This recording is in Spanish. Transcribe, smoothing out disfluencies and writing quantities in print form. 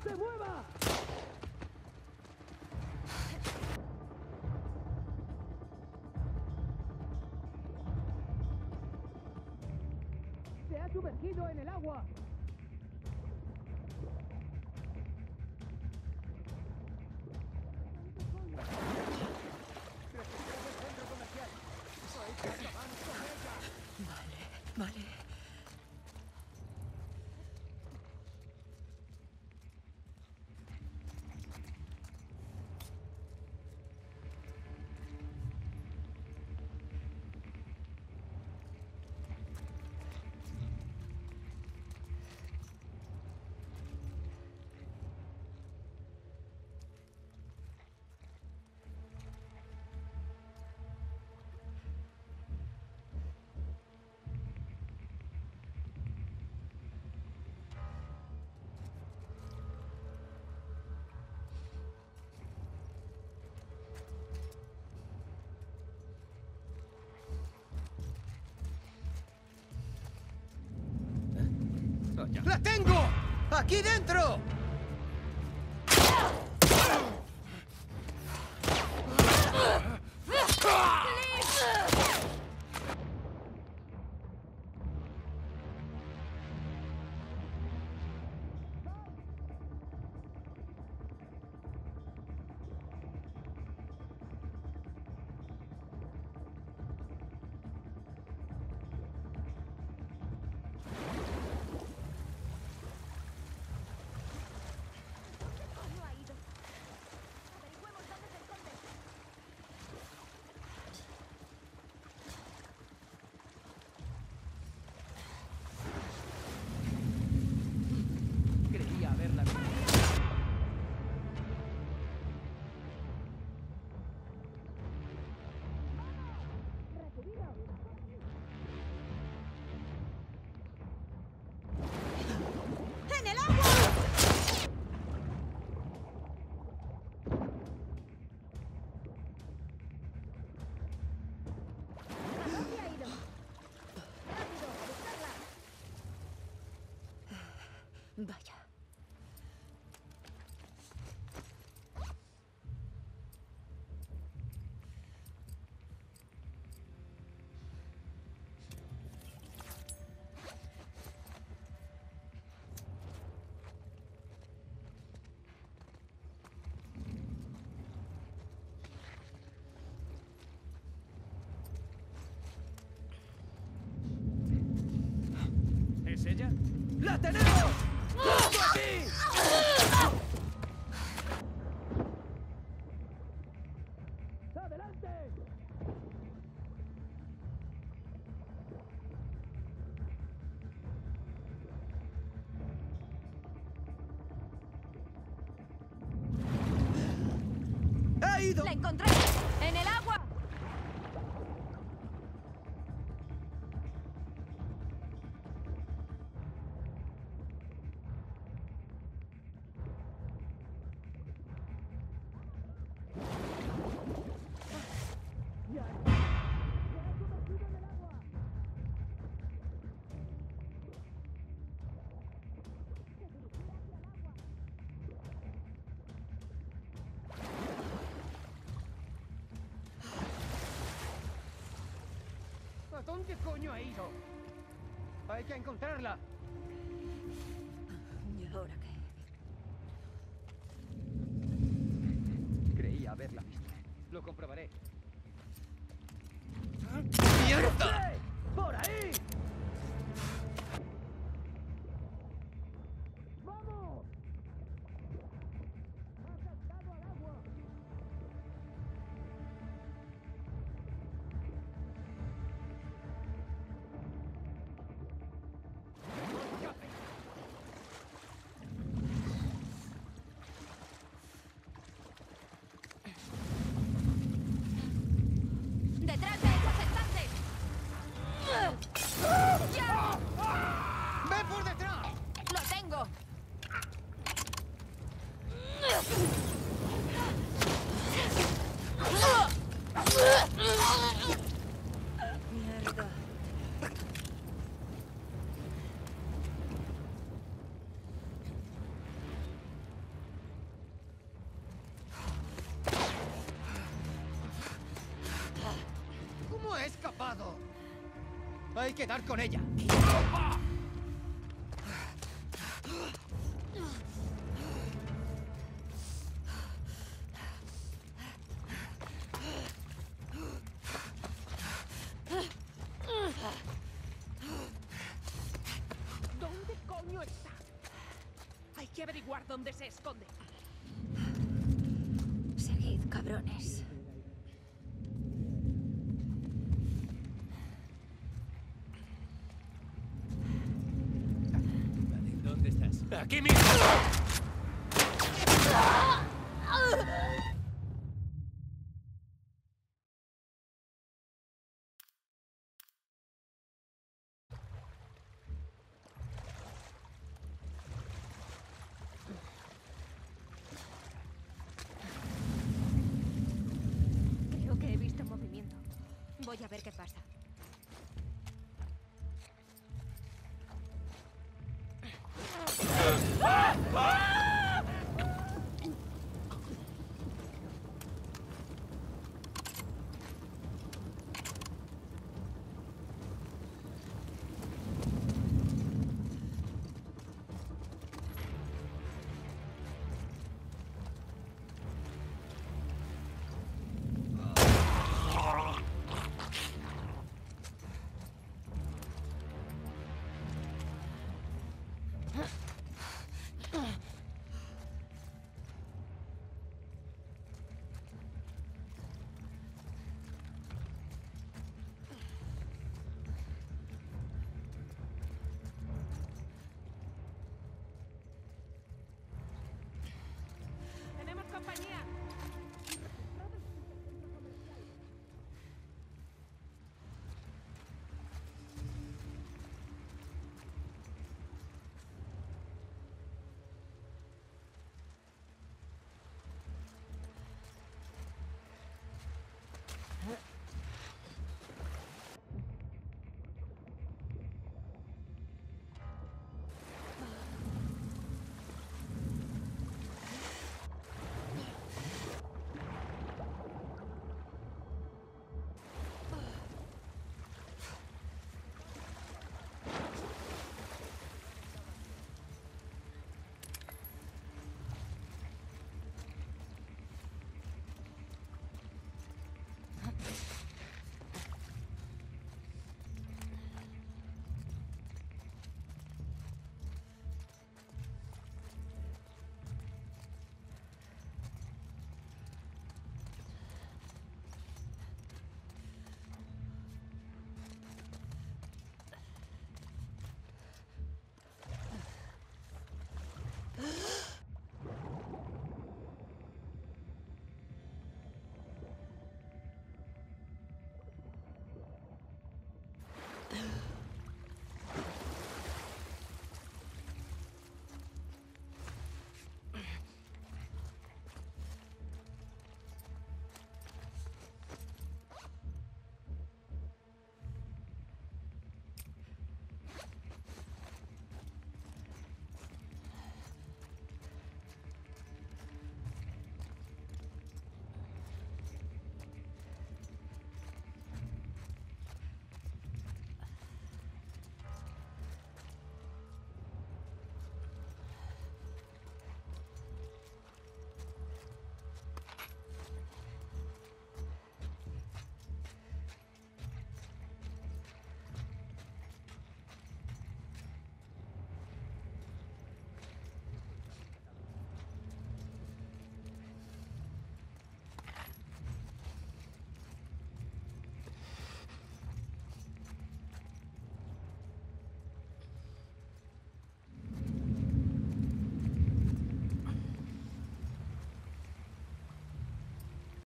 se mueva! ¡Se ha sumergido en el agua! Vale. ¡La tengo! ¡Aquí dentro! Creía haberla visto. ¡En el agua! ¿Dónde ha ido? ¡Rápido! ¡A buscarla! Vaya. ¿Es ella? ¡La tenemos! ¡Justo aquí! ¡Adelante! ¡Ha ido! ¡La encontré! ¡En el agua! ¿A dónde coño ha ido? Hay que encontrarla. ¿Y ahora qué? Creía haberla visto. Lo comprobaré. ¡Mierda! ¡Eh! ¡Por ahí! ¡Vamos! ¡Ha saltado al agua! ¡Detrás de esos estantes! Hay que dar con ella. ¿Dónde coño está? Hay que averiguar dónde se esconde. Seguid, cabrones. Vale, ¿dónde estás? ¡Aquí mismo! Creo que he visto movimiento. Voy a ver qué pasa.